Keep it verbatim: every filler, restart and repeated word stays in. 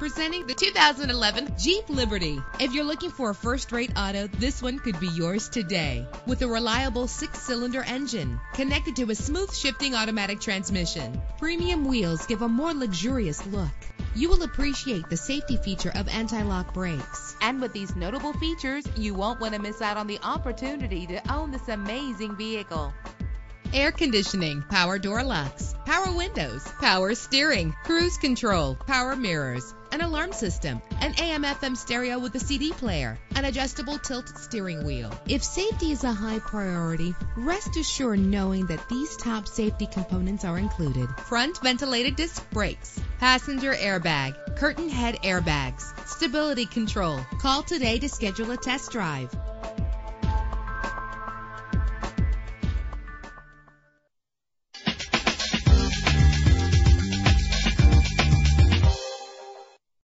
Presenting the two thousand eleven Jeep Liberty. If you're looking for a first-rate auto, this one could be yours today. With a reliable six-cylinder engine connected to a smooth shifting automatic transmission, premium wheels give a more luxurious look. You will appreciate the safety feature of anti-lock brakes. And with these notable features, you won't want to miss out on the opportunity to own this amazing vehicle. Air conditioning, power door locks, power windows, power steering, cruise control, power mirrors, an alarm system, an A M F M stereo with a C D player, an adjustable tilt steering wheel. If safety is a high priority, rest assured knowing that these top safety components are included: front ventilated disc brakes, passenger airbag, curtain head airbags, stability control. Call today to schedule a test drive.